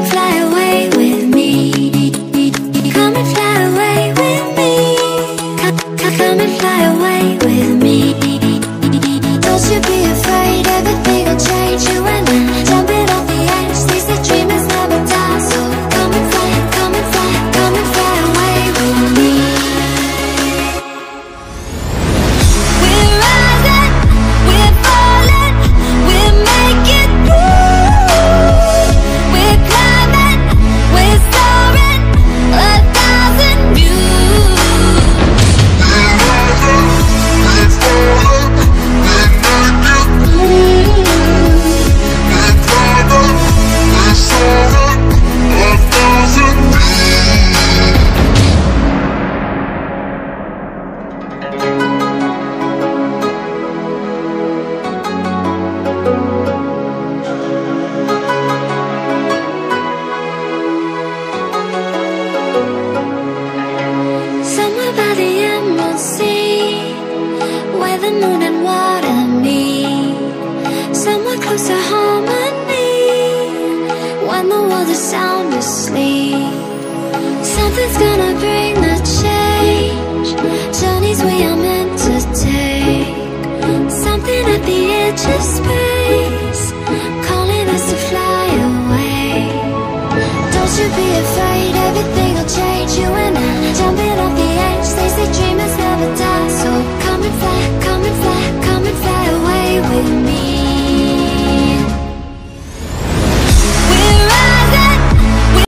and fly away with me. Come and fly away with me. Come and fly away with me. Don't you be afraid, everything will change. You and I, jumping off the edge. These the dreamers never die. So come and fly, come and fly, come and fly away with me. We're rising, we're falling, we're making moves. We're climbing, we're soaring, 1,000 views. We're rising, we're falling, we're making moves. We're climbing, we're soaring, 1,000 Somewhere by the Emerald Sea, where the moon and water meet. Somewhere close to harmony, when the world is sound asleep. Something's gonna bring the change, journeys we are meant to take. Something at the edge of space, calling us to fly away. Don't you be afraid, everything